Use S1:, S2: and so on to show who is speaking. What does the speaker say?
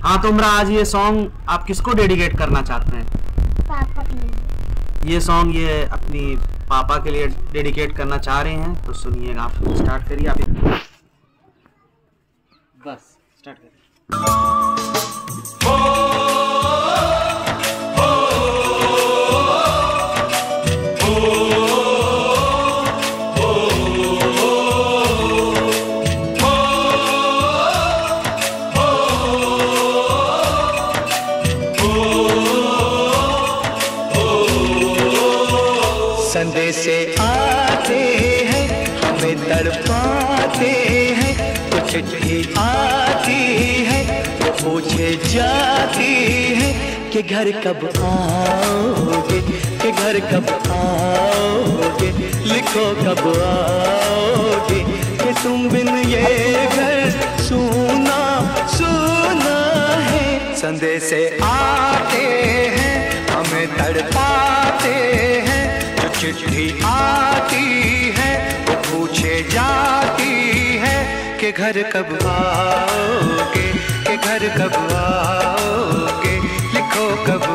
S1: हाँ तो उमरा, आज ये सॉन्ग आप किसको डेडिकेट करना चाहते हैं?
S2: पापा के लिए।
S1: ये सॉन्ग ये अपनी पापा के लिए डेडिकेट करना चाह रहे हैं, तो सुनिएगा। आप स्टार्ट करिए। आप बस स्टार्ट करिए।
S3: संदेश आते हैं, हमें तड़पाते हैं, कुछ चिट्ठी आती है, वो पूछे जाती है कि घर कब आओगे, कि घर कब आओगे, लिखो कब आओगे, कि तुम बिन ये घर सूना सूना है। संदेश आते हैं, हमें तड़पाते हैं, चिट्ठी आती है, वो पूछे जाती है कि घर कब आओगे, कि घर कब आओगे, लिखो कब